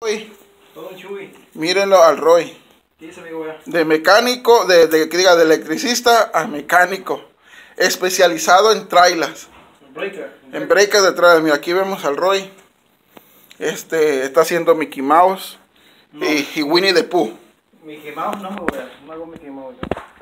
Todo un Chuy. Mírenlo al Roy. ¿Qué dice, amigo? De mecánico, de electricista a mecánico. Especializado en trailers. En breakers de trailers. Mira, aquí vemos al Roy. Está haciendo Mickey Mouse y Winnie the Pooh. Mickey Mouse no, güey. No hago Mickey Mouse.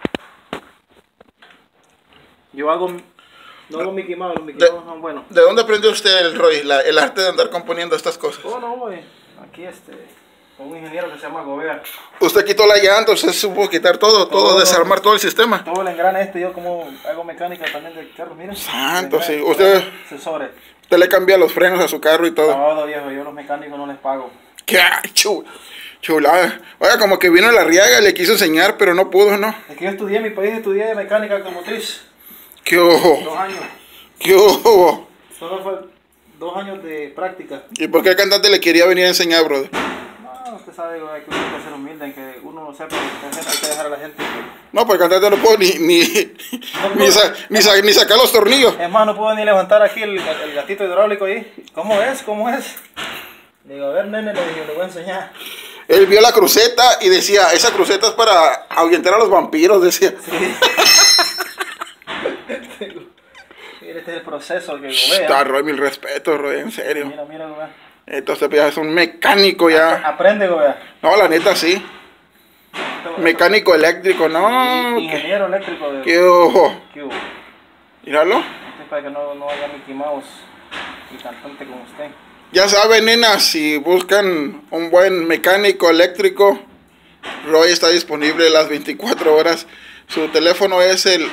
Yo hago... No hago Mickey Mouse, los Mickey Mouse son buenos. ¿De dónde aprendió usted el Roy, el arte de andar componiendo estas cosas? Oh, no, güey. Aquí con un ingeniero que se llama Gobea. Usted quitó la llanta, usted supo quitar todo, desarmar todo el sistema. Todo el engrane yo como hago mecánica también de carro, miren. Santo, sí. Usted le cambia los frenos a su carro y todo. Todo, viejo, yo a los mecánicos no les pago. Qué chulada. Oiga, como que vino la Riaga, le quiso enseñar, pero no pudo, ¿no? Es que yo estudié en mi país, estudié mecánica automotriz. ¿Qué ojo? 2 años. ¿Qué ojo? Solo fue 2 años de práctica. ¿Y por qué el cantante le quería venir a enseñar, brother? No, usted sabe que hay que ser humilde, en que uno no sepa, hay que dejar a la gente. No, pues el cantante no puedo ni sacar los tornillos. Es más, no puedo ni levantar aquí el gatito hidráulico ahí. ¿Cómo es? ¿Cómo es? Le digo, a ver, nene, le voy a enseñar. Él vio la cruceta y decía, esa cruceta es para ahuyentar a los vampiros, decía. Sí. Este es el proceso que Gobea. Está, Roy, mil respetos, Roy, en serio. Mira, Gobea. Entonces ya es un mecánico ya. Aprende, Gobea. No, la neta sí. Mecánico eléctrico, no. Ingeniero eléctrico. ¿Qué ojo? ¿Qué hubo? Míralo. Este es para que no haya Mickey Mouse y cantante como usted. Ya saben, nenas, si buscan un buen mecánico eléctrico, Roy está disponible las 24 horas. Su teléfono es el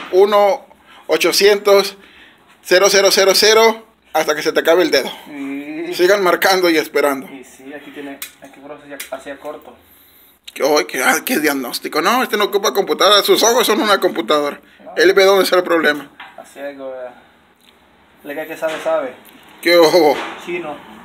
1-800-0000 hasta que se te acabe el dedo. Sigan marcando y esperando. Y sí, aquí por eso hacía corto. ¿Qué diagnóstico? No, no ocupa computadora. Sus ojos son una computadora. No. Él ve dónde está el problema. Así es, le que sabe. ¿Qué ojo? Chino.